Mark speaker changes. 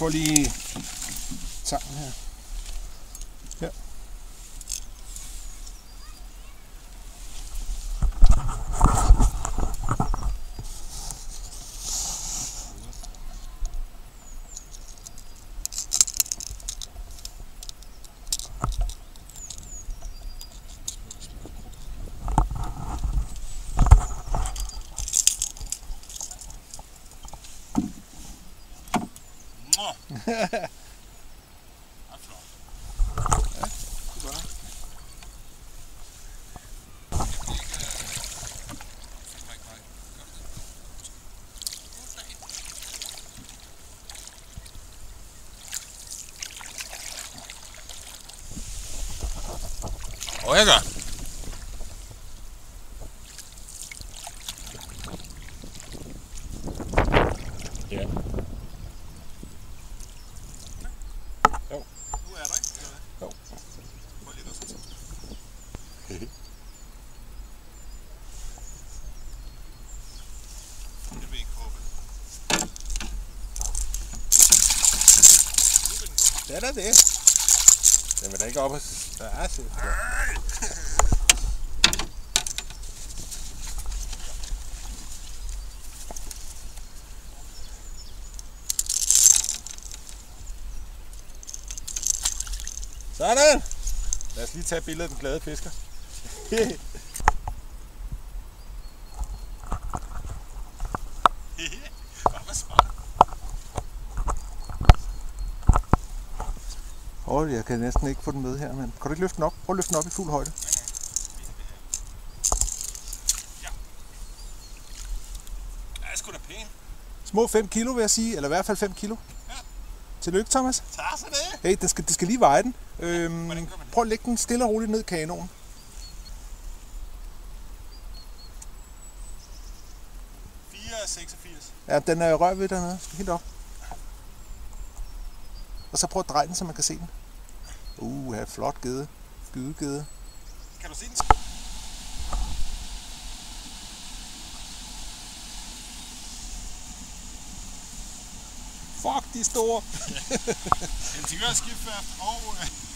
Speaker 1: får lige tangen her. Ja.
Speaker 2: Og jeg gør. Ja. Jo.
Speaker 3: Nu er der ikke?
Speaker 2: Jo.
Speaker 3: Prøv lige at gøre sådan. Jeg vil ikke håbe.
Speaker 1: Det er da det. Den vil da ikke op og... Der er set. Sådan! Lad os lige tage billedet af den glade fisker.
Speaker 3: Hvad smart.
Speaker 1: Jeg kan næsten ikke få den med her, men kan du ikke løfte den op? Prøv at løfte den op i fuld højde.
Speaker 3: Ja. Ja, det er sgu da pænt.
Speaker 1: Små 5 kilo, vil jeg sige, eller i hvert fald 5 kilo.
Speaker 3: Ja.
Speaker 1: Tillykke, Thomas.
Speaker 3: Tak så det.
Speaker 1: Hey, det skal lige veje den.
Speaker 3: Hvordan gør man det?
Speaker 1: Prøv at lægge den stille og roligt ned i kanonen. Ja, den er rør ved dernede. Helt op. Og så prøv at dreje den, så man kan se den. Ja, flot gede. Skydegede.
Speaker 3: Kan du se den?
Speaker 1: Fuck, de er store.
Speaker 3: Helsingør Skibsværft og